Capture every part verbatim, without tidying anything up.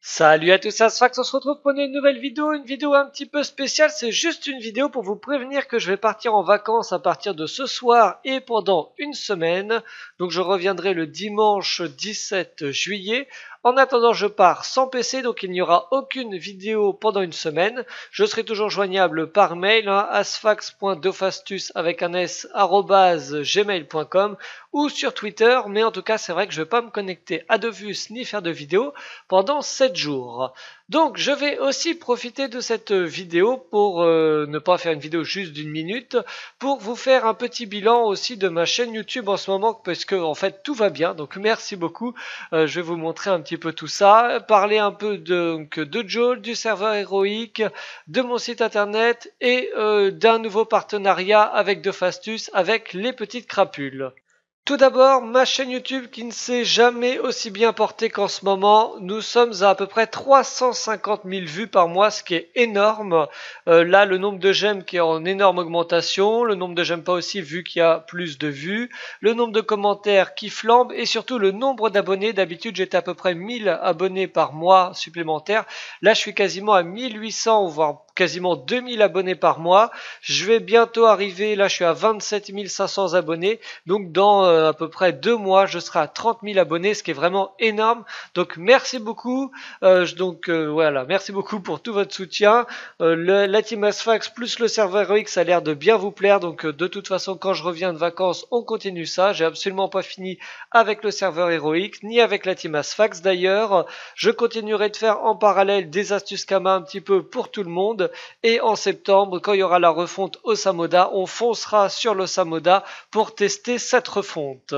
Salut à tous, c'est Asfax, on se retrouve pour une nouvelle vidéo, une vidéo un petit peu spéciale, c'est juste une vidéo pour vous prévenir que je vais partir en vacances à partir de ce soir et pendant une semaine, donc je reviendrai le dimanche dix-sept juillet. En attendant, je pars sans P C, donc il n'y aura aucune vidéo pendant une semaine. Je serai toujours joignable par mail, hein, asfax point dofastus avec un s arobase gmail point com ou sur Twitter, mais en tout cas c'est vrai que je ne vais pas me connecter à Dofus ni faire de vidéo pendant sept jours. Donc je vais aussi profiter de cette vidéo pour euh, ne pas faire une vidéo juste d'une minute, pour vous faire un petit bilan aussi de ma chaîne YouTube en ce moment, parce que en fait tout va bien, donc merci beaucoup. Euh, je vais vous montrer un petit peu tout ça, parler un peu de, donc, de Joel, du serveur héroïque, de mon site internet et euh, d'un nouveau partenariat avec Dofastus, avec les petites crapules. Tout d'abord, ma chaîne YouTube qui ne s'est jamais aussi bien portée qu'en ce moment. Nous sommes à à peu près trois cent cinquante mille vues par mois, ce qui est énorme. Euh, là, le nombre de j'aime qui est en énorme augmentation, le nombre de j'aime pas aussi vu qu'il y a plus de vues, le nombre de commentaires qui flambe et surtout le nombre d'abonnés. D'habitude, j'étais à peu près mille abonnés par mois supplémentaires. Là, je suis quasiment à mille huit cents, voire quasiment deux mille abonnés par mois. Je vais bientôt arriver, là je suis à vingt-sept mille cinq cents abonnés, donc dans euh, à peu près deux mois je serai à trente mille abonnés, ce qui est vraiment énorme. Donc merci beaucoup, euh, donc euh, voilà, merci beaucoup pour tout votre soutien. Euh, le, la team Asfax plus le serveur héroïque, ça a l'air de bien vous plaire, donc euh, de toute façon quand je reviens de vacances on continue ça. J'ai absolument pas fini avec le serveur héroïque, ni avec la team Asfax d'ailleurs. Je continuerai de faire en parallèle des astuces Kama un petit peu pour tout le monde. Et en septembre, quand il y aura la refonte Osamoda, on foncera sur l'Osamoda pour tester cette refonte.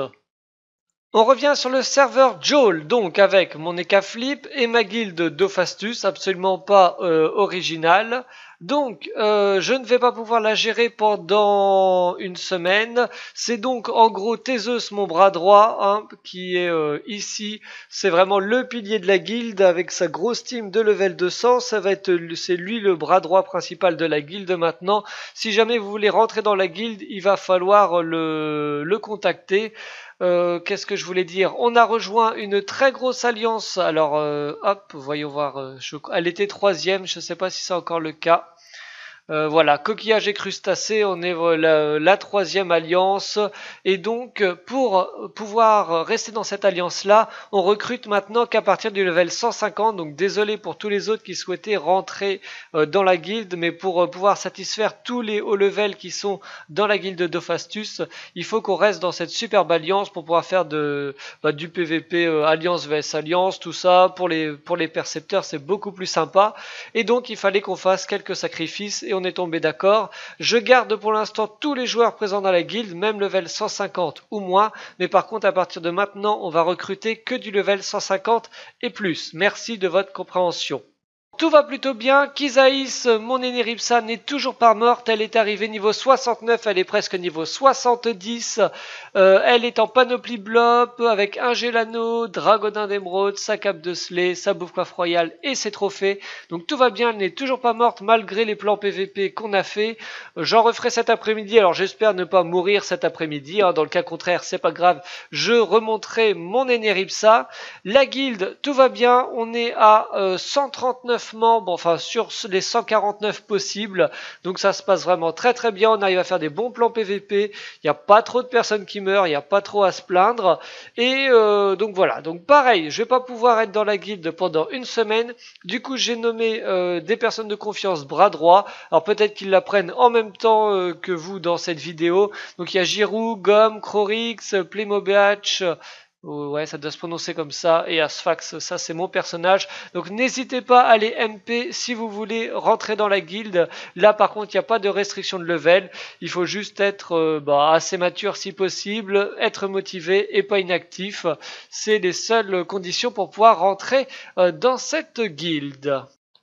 On revient sur le serveur Joel, donc avec mon Ekaflip et ma guilde Dofastus, absolument pas euh, originale. Donc, euh, je ne vais pas pouvoir la gérer pendant une semaine. C'est donc en gros Théseus, mon bras droit, hein, qui est euh, ici. C'est vraiment le pilier de la guilde avec sa grosse team de level deux cents. Ça va être, c'est lui le bras droit principal de la guilde maintenant. Si jamais vous voulez rentrer dans la guilde, il va falloir le, le contacter. Euh, Qu'est-ce que je voulais dire? On a rejoint une très grosse alliance. Alors, euh, hop, voyons voir. Euh, je, elle était troisième. Je ne sais pas si c'est encore le cas. Euh, voilà, coquillage et crustacés, on est la, la troisième alliance. Et donc, pour pouvoir rester dans cette alliance-là, on recrute maintenant qu'à partir du level cent cinquante. Donc, désolé pour tous les autres qui souhaitaient rentrer euh, dans la guilde, mais pour euh, pouvoir satisfaire tous les hauts levels qui sont dans la guilde Dofastus, il faut qu'on reste dans cette superbe alliance pour pouvoir faire de, bah, du P V P euh, alliance vs alliance, tout ça. Pour les, pour les percepteurs, c'est beaucoup plus sympa. Et donc, il fallait qu'on fasse quelques sacrifices et on est tombé d'accord. Je garde pour l'instant tous les joueurs présents dans la guilde, même level cent cinquante ou moins, mais par contre à partir de maintenant on va recruter que du level cent cinquante et plus. Merci de votre compréhension. Tout va plutôt bien, Kisaïs, mon Eneripsa n'est toujours pas morte, elle est arrivée niveau soixante-neuf, elle est presque niveau soixante-dix, euh, elle est en panoplie blob, avec un Gélano, Dragodin d'émeraude, sa cape de slay, sa bouffe coiffe royale et ses trophées, donc tout va bien, elle n'est toujours pas morte malgré les plans P V P qu'on a fait. J'en referai cet après-midi, alors j'espère ne pas mourir cet après-midi, hein. Dans le cas contraire c'est pas grave, je remonterai mon Eneripsa. La guilde, tout va bien, on est à euh, cent trente-neuf membres, enfin sur les cent quarante-neuf possibles, donc ça se passe vraiment très très bien, on arrive à faire des bons plans P V P, il n'y a pas trop de personnes qui meurent, il n'y a pas trop à se plaindre, et euh, donc voilà, donc pareil, je vais pas pouvoir être dans la guilde pendant une semaine, du coup j'ai nommé euh, des personnes de confiance bras droit, alors peut-être qu'ils la prennent en même temps euh, que vous dans cette vidéo, donc il y a Giroud, Gomme, Crorix, Playmobiatch, ouais, ça doit se prononcer comme ça. Et Asfax, ça c'est mon personnage. Donc n'hésitez pas à aller M P si vous voulez rentrer dans la guilde. Là par contre, il n'y a pas de restriction de level. Il faut juste être euh, bah, assez mature si possible, être motivé et pas inactif. C'est les seules conditions pour pouvoir rentrer euh, dans cette guilde.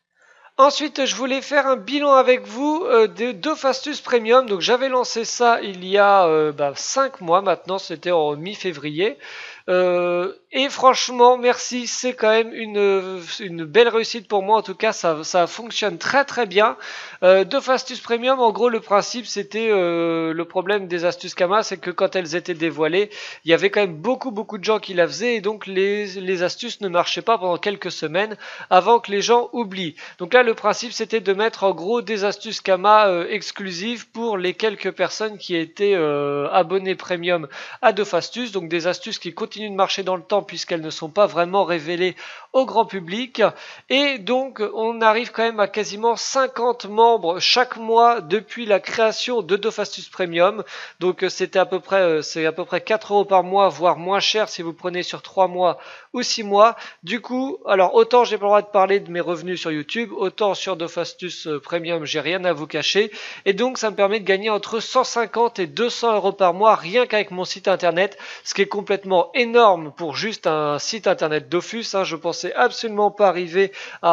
Ensuite, je voulais faire un bilan avec vous euh, de Dofastus Premium. Donc, j'avais lancé ça il y a euh, bah, cinq mois maintenant, c'était en mi-février. Euh, Et franchement, merci, c'est quand même une, une belle réussite pour moi. En tout cas, ça, ça fonctionne très très bien. Euh, Dofastus Premium, en gros, le principe, c'était euh, le problème des astuces Kama, c'est que quand elles étaient dévoilées, il y avait quand même beaucoup beaucoup de gens qui la faisaient et donc les, les astuces ne marchaient pas pendant quelques semaines avant que les gens oublient. Donc là, le principe, c'était de mettre en gros des astuces Kama euh, exclusives pour les quelques personnes qui étaient euh, abonnées Premium à Dofastus. Donc des astuces qui continuent de marcher dans le temps puisqu'elles ne sont pas vraiment révélées au grand public. Et donc on arrive quand même à quasiment cinquante membres chaque mois depuis la création de Dofastus Premium. Donc c'était à peu près c'est à peu près quatre euros par mois, voire moins cher si vous prenez sur trois mois ou six mois. Du coup, alors autant j'ai pas le droit de parler de mes revenus sur YouTube, autant sur Dofastus Premium j'ai rien à vous cacher. Et donc ça me permet de gagner entre cent cinquante et deux cents euros par mois rien qu'avec mon site internet, ce qui est complètement énorme pour juste un site internet Dofus, hein. Je pensais absolument pas arriver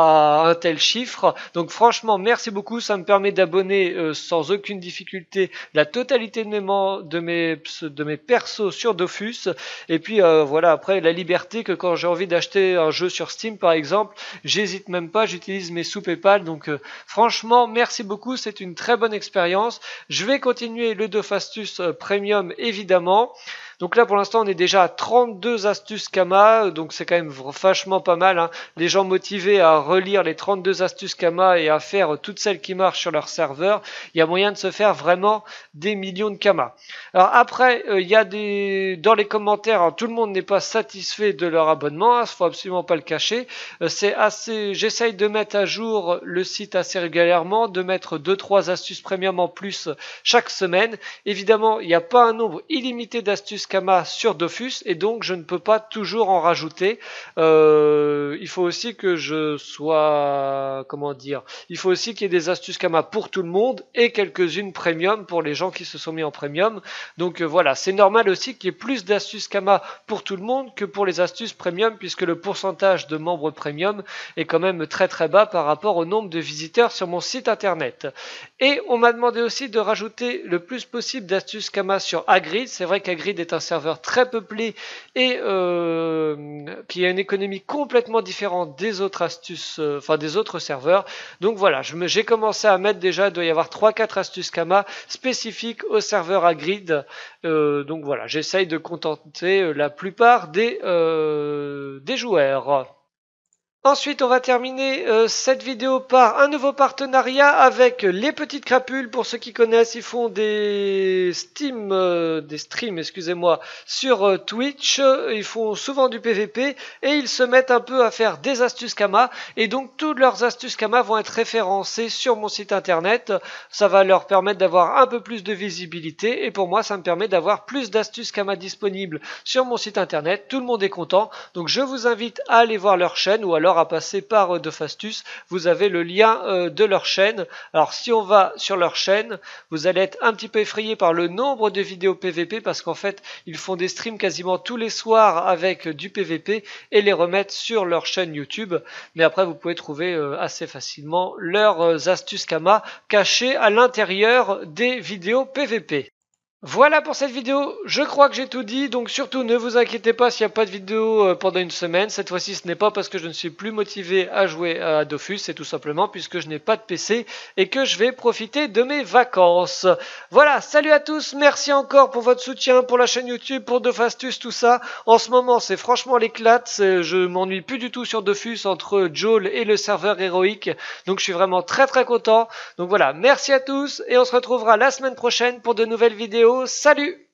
à un tel chiffre. Donc franchement, merci beaucoup. Ça me permet d'abonner euh, sans aucune difficulté la totalité de mes, de mes, de mes persos sur Dofus. Et puis euh, voilà, après la liberté que quand j'ai envie d'acheter un jeu sur Steam par exemple, j'hésite même pas, j'utilise mes sous PayPal. Donc euh, franchement, merci beaucoup. C'est une très bonne expérience. Je vais continuer le Dofastus euh, Premium évidemment. Donc là pour l'instant on est déjà à trente-deux astuces Kama, donc c'est quand même vachement pas mal, hein. Les gens motivés à relire les trente-deux astuces Kama et à faire toutes celles qui marchent sur leur serveur, il y a moyen de se faire vraiment des millions de Kama. Alors après il euh, y a des dans les commentaires, hein, tout le monde n'est pas satisfait de leur abonnement, il hein, faut absolument pas le cacher. Euh, c'est assez, j'essaye de mettre à jour le site assez régulièrement, de mettre deux trois astuces premium en plus chaque semaine. Évidemment il n'y a pas un nombre illimité d'astuces Kama sur Dofus et donc je ne peux pas toujours en rajouter. Euh, il faut aussi que je sois, comment dire, il faut aussi qu'il y ait des astuces Kama pour tout le monde et quelques-unes premium pour les gens qui se sont mis en premium. Donc euh, voilà, c'est normal aussi qu'il y ait plus d'astuces Kama pour tout le monde que pour les astuces premium puisque le pourcentage de membres premium est quand même très très bas par rapport au nombre de visiteurs sur mon site internet. Et on m'a demandé aussi de rajouter le plus possible d'astuces Kama sur Hagrid. C'est vrai qu'Hagrid est un serveur très peuplé et euh, qui a une économie complètement différente des autres astuces, euh, enfin des autres serveurs. Donc voilà, je me, j'ai commencé à mettre déjà, il doit y avoir trois quatre astuces Kama spécifiques au serveur Hagrid. Euh, donc voilà, j'essaye de contenter la plupart des, euh, des joueurs. Ensuite, on va terminer euh, cette vidéo par un nouveau partenariat avec les Petites Crapules. Pour ceux qui connaissent, ils font des Steam, euh, des streams, excusez-moi, sur euh, Twitch. Ils font souvent du P V P et ils se mettent un peu à faire des astuces Kama. Et donc, toutes leurs astuces Kama vont être référencées sur mon site internet. Ça va leur permettre d'avoir un peu plus de visibilité. Et pour moi, ça me permet d'avoir plus d'astuces Kama disponibles sur mon site internet. Tout le monde est content. Donc, je vous invite à aller voir leur chaîne ou alors à passer par euh, Dofastus, vous avez le lien euh, de leur chaîne. Alors si on va sur leur chaîne, vous allez être un petit peu effrayé par le nombre de vidéos P V P parce qu'en fait ils font des streams quasiment tous les soirs avec euh, du P V P et les remettent sur leur chaîne YouTube. Mais après vous pouvez trouver euh, assez facilement leurs euh, astuces Kama cachées à l'intérieur des vidéos P V P. Voilà pour cette vidéo, je crois que j'ai tout dit, donc surtout ne vous inquiétez pas s'il n'y a pas de vidéo pendant une semaine. Cette fois-ci ce n'est pas parce que je ne suis plus motivé à jouer à Dofus, c'est tout simplement puisque je n'ai pas de P C et que je vais profiter de mes vacances. Voilà, salut à tous, merci encore pour votre soutien, pour la chaîne YouTube, pour Dofastus, tout ça. En ce moment c'est franchement l'éclate, je m'ennuie plus du tout sur Dofus entre Joel et le serveur héroïque, donc je suis vraiment très très content. Donc voilà, merci à tous et on se retrouvera la semaine prochaine pour de nouvelles vidéos. Salut!